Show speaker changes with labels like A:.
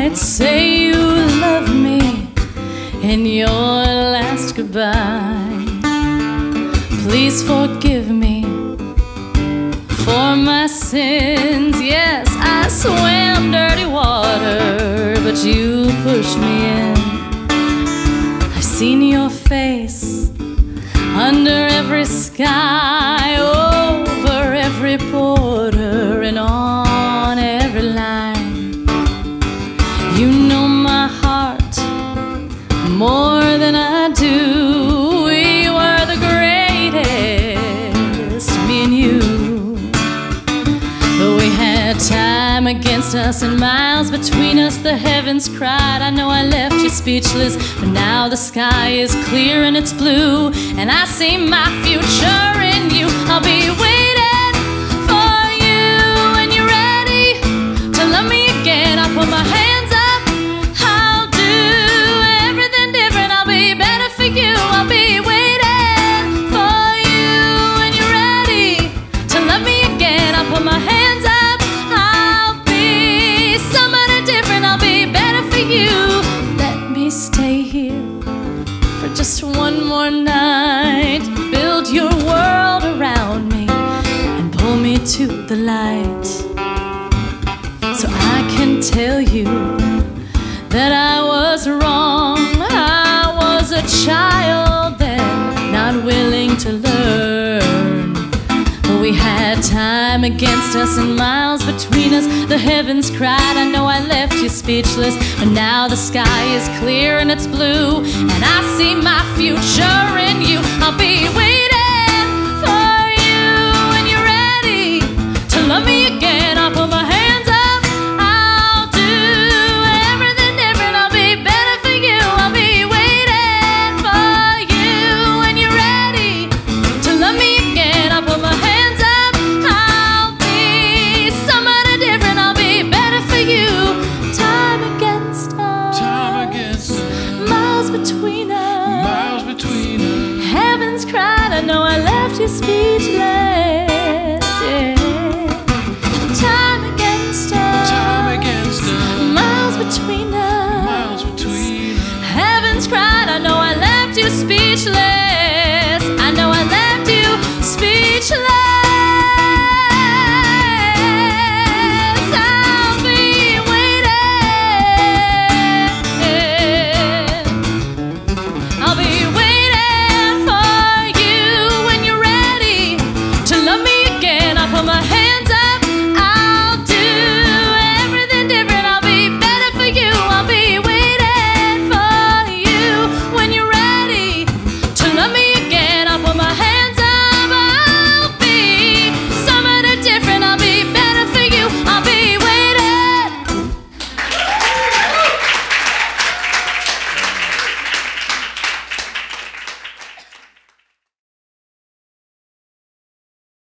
A: might say you love me in your last goodbye. Please forgive me for my sins. Yes, I swam dirty water, but you pushed me in. I've seen your face under every sky, over every border and on every line. You know my heart more than I do. We were the greatest, me and you. Though we had time against us and miles between us, the heavens cried. I know I left you speechless, but now the sky is clear and it's blue, and I see my future in you. I'll be waiting for you when you're ready to love me again. I'll put my hands up, I'll do everything different. I'll be better for you. I'll be waiting for you when you're ready to love me again. I'll put my hands up, I'll be somebody different. I'll be better for you. Let me stay here for just one more night. Build your world around me and pull me to the light, so I can tell you that I was wrong. I was a child then, not willing to learn. But we had time against us and miles between us. The heavens cried. I know I left you speechless, but now the sky is clear and it's blue, and I see my future in you. I'll be waiting for you when you're ready to love me